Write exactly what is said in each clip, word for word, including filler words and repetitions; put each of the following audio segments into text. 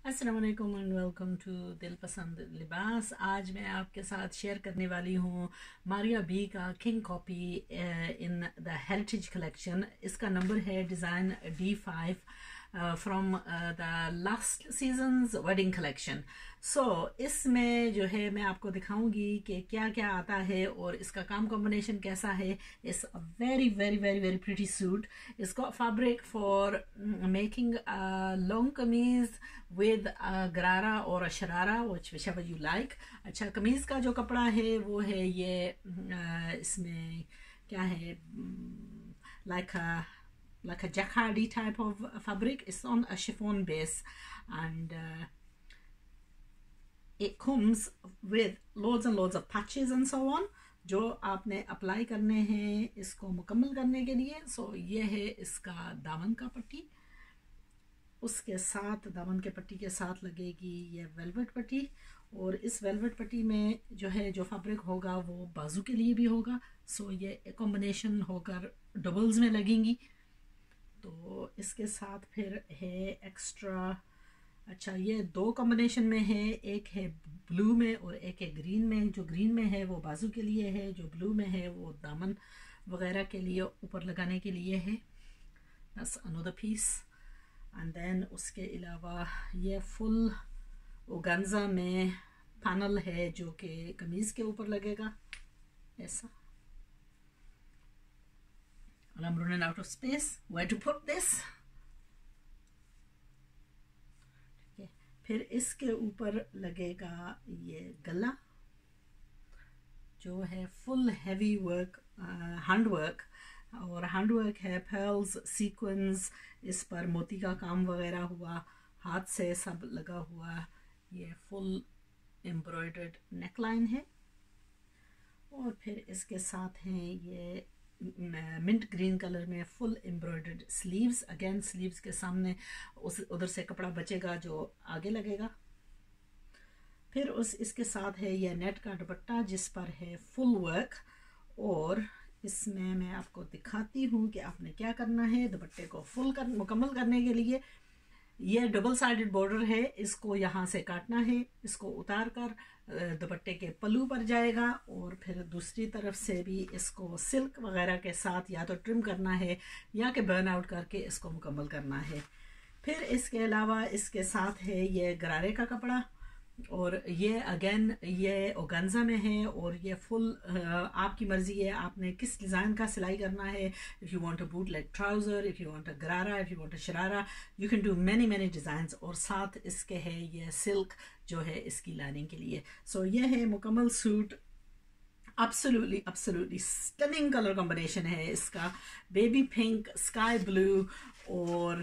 अस्सलाम वालेकुम and welcome to दिल पसंद लिबास। आज मैं आपके साथ शेयर करने वाली हूँ मारिया बी का king copy in the heritage collection. इसका नंबर है design D five from the last season's wedding collection. So इसमें जो है मैं आपको दिखाऊंगी कि क्या क्या आता है और इसका काम कॉम्बिनेशन कैसा है। It's a very very very very pretty suit. इसको fabric for making long kameez with gharara और a sharara whichever you like. अच्छा, कमीज का जो कपड़ा है वो है ये uh, इसमें क्या है, like a like a jacquardy type of fabric. It's on a chiffon base and uh, it comes with loads and loads of patches and so on जो आपने अप्लाई करने हैं इसको मुकम्मल करने के लिए। सो so, ये है इसका दामन का पट्टी, उसके साथ दामन के पट्टी के साथ लगेगी ये वेलवेट पट्टी, और इस वेलवेट पट्टी में जो है जो फैब्रिक होगा वो बाजू के लिए भी होगा। सो so, ये कॉम्बिनेशन होकर डबल्स में लगेंगी। तो इसके साथ फिर है एक्स्ट्रा, अच्छा ये दो कॉम्बिनेशन में है, एक है ब्लू में और एक है ग्रीन में। जो ग्रीन में है वो बाजू के लिए है, जो ब्लू में है वो दामन वगैरह के लिए ऊपर लगाने के लिए है। That's another piece. And then उसके अलावा ये फुल ओगांजा में पैनल है जो कि कमीज़ के ऊपर लगेगा ऐसा। And I'm running out of space where to put this. ठीक है, फिर इसके ऊपर लगेगा ये गला जो है full heavy work, hand work, और हैंड वर्क है पर्ल्स, सीक्वेंस, इस पर मोती का काम वगैरह हुआ, हाथ से सब लगा हुआ। ये फुल एम्ब्रॉयडर्ड नेकलाइन है, और फिर इसके साथ हैं ये मिंट ग्रीन कलर में full embroidered sleeves. Again sleeves के सामने उस उधर से कपड़ा बचेगा जो आगे लगेगा। फिर उस इसके साथ है ये नेट का दुपट्टा जिस पर है फुल वर्क, और इसमें मैं आपको दिखाती हूँ कि आपने क्या करना है दुपट्टे को फुल कर मुकम्मल करने के लिए। ये डबल साइडेड बॉर्डर है, इसको यहाँ से काटना है, इसको उतार कर दुपट्टे के पल्लू पर जाएगा, और फिर दूसरी तरफ से भी इसको सिल्क वगैरह के साथ या तो ट्रिम करना है या कि बर्न आउट करके इसको मुकम्मल करना है। फिर इसके अलावा इसके साथ है ये गरारे का कपड़ा, और ये अगेन ये ओगांजा में है, और ये फुल आपकी मर्जी है आपने किस डिज़ाइन का सिलाई करना है। If you want a boot leg trouser, if you want a gharara, if you want a sharara, you can do many many designs. और साथ इसके है ये सिल्क जो है इसकी लाइनिंग के लिए। सो so, ये है मुकम्मल suit. Absolutely absolutely stunning colour combination है इसका, बेबी पिंक, स्काई ब्लू और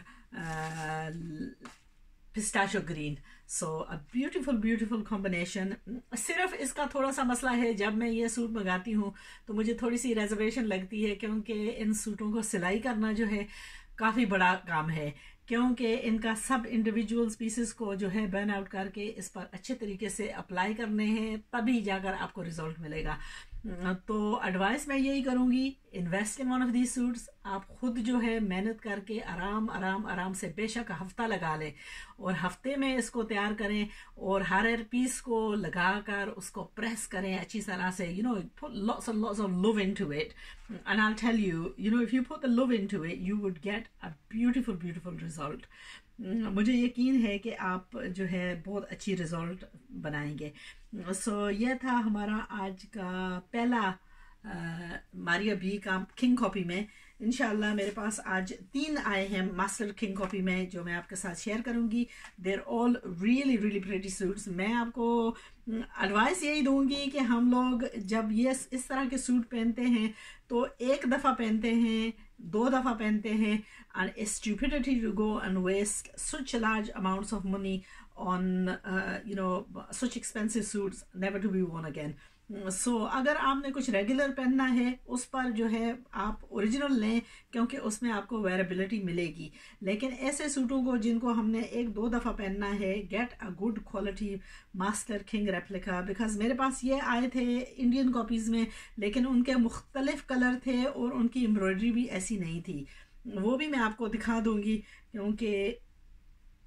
pistachio green. So a beautiful beautiful combination. सिर्फ इसका थोड़ा सा मसला है, जब मैं ये सूट मंगाती हूँ तो मुझे थोड़ी सी रिजर्वेशन लगती है, क्योंकि इन सूटों को सिलाई करना जो है काफ़ी बड़ा काम है, क्योंकि इनका सब इंडिविजुअल्स पीसेस को जो है बर्न आउट करके इस पर अच्छे तरीके से अप्लाई करने हैं, तभी जाकर आपको रिजल्ट मिलेगा। तो एडवाइस मैं यही करूँगी, invest in one of these suits. आप खुद जो है मेहनत करके आराम आराम आराम से बेशक हफ्ता लगा लें, और हफ्ते में इसको तैयार करें, और हर हर पीस को लगाकर उसको प्रेस करें अच्छी तरह से। You know put lots and lots of love into it, and I will tell you, you know if you put the love into it you would get a beautiful beautiful result. मुझे यकीन है कि आप जो है बहुत अच्छी result बनाएंगे। सो so, ये था हमारा आज का पहला आ, मारिया बी का किंग कॉपी में। इंशाल्लाह मेरे पास आज तीन आए हैं मास्टर किंग कॉपी में जो मैं आपके साथ शेयर करूंगी। They're all really really pretty suits. मैं आपको एडवाइस यही दूंगी कि हम लोग जब ये इस तरह के सूट पहनते हैं तो एक दफ़ा पहनते हैं, दो दफ़ा पहनते हैं, and it's stupidity to go and waste such large amounts of money on uh, you know such expensive suits never to be worn again. So so, अगर आपने कुछ रेगुलर पहनना है उस पर जो है आप ओरिजिनल लें, क्योंकि उसमें आपको वेरेबिलिटी मिलेगी। लेकिन ऐसे सूटों को जिनको हमने एक दो दफ़ा पहनना है, get a good quality master king replica. Because मेरे पास ये आए थे इंडियन कॉपीज़ में, लेकिन उनके मुख्तलिफ कलर थे और उनकी एम्ब्रॉयडरी भी ऐसी नहीं थी। वो भी मैं आपको दिखा दूँगी, क्योंकि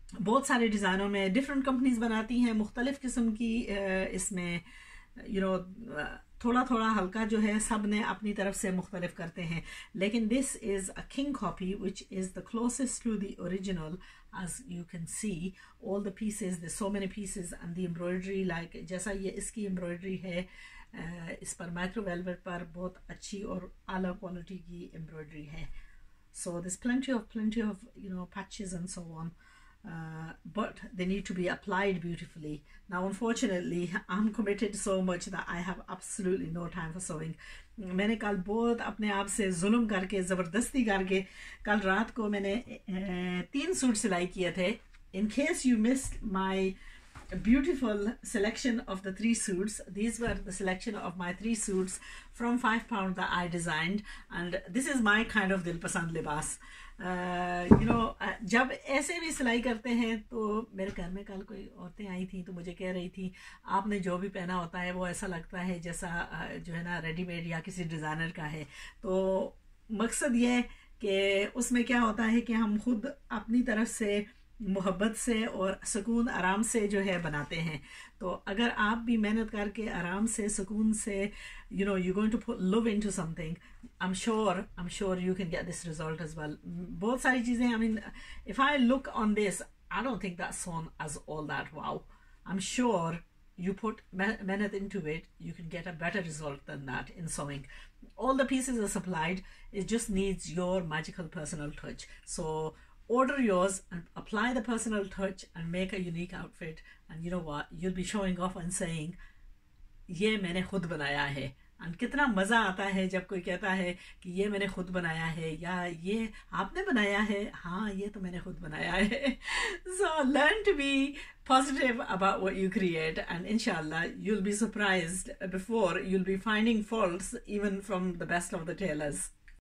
बहुत सारे डिज़ाइनों में डिफरेंट कंपनीज बनाती हैं, मुख्तलिफ किस्म की इसमें यू नो थोड़ा थोड़ा हल्का जो है सब ने अपनी तरफ से मुख्तलिफ करते हैं, लेकिन this is a king copy which is the closest to the original. as you can see all the pieces, there's so many pieces, and the embroidery like जैसा ये इसकी एम्ब्रॉयडरी है, इस पर माइक्रो वेलवेट पर बहुत अच्छी और आला क्वालिटी की एम्ब्रॉयडरी है. So there's plenty of plenty of you know patches and so on, uh, but they need to be applied beautifully. Now unfortunately I'm committed so much that I have absolutely no time for sewing. मैंने कल बहुत अपने आप से जुल्म करके ज़बरदस्ती करके कल रात को मैंने तीन सूट सिलाई किए थे. In case you missed my beautiful selection of the three suits, these were the selection of my three suits from five pound that I designed, and this is my kind of दिल पसंद लिबास. You know जब ऐसे भी सिलाई करते हैं तो मेरे घर में कल कोई औरतें आई थी तो मुझे कह रही थी आपने जो भी पहना होता है वो ऐसा लगता है जैसा जो है ना रेडीमेड या किसी डिज़ाइनर का है. तो मकसद ये कि उसमें क्या होता है कि हम खुद अपनी तरफ से मोहब्बत से और सुकून आराम से जो है बनाते हैं. तो अगर आप भी मेहनत करके आराम से सुकून से you know you're going to put love into something, I'm sure I'm sure you can get this result as well. बहुत सारी चीज़ें, I mean if I look on this I don't think that's sewn as all that wow. I'm sure you put mehnat into it, you can get a better result than that in sewing. All the pieces are supplied, it just needs your magical personal touch. So order yours and apply the personal touch and make a unique outfit, and you know what, you'll be showing off and saying ये मैंने खुद बनाया है. and कितना मज़ा आता है जब कोई कहता है कि ये मैंने खुद बनाया है या ये आपने बनाया है. हाँ, ये तो मैंने खुद बनाया है. So learn to be positive about what you create, and inshallah you'll be surprised before you'll be finding faults even from the best of the tailors.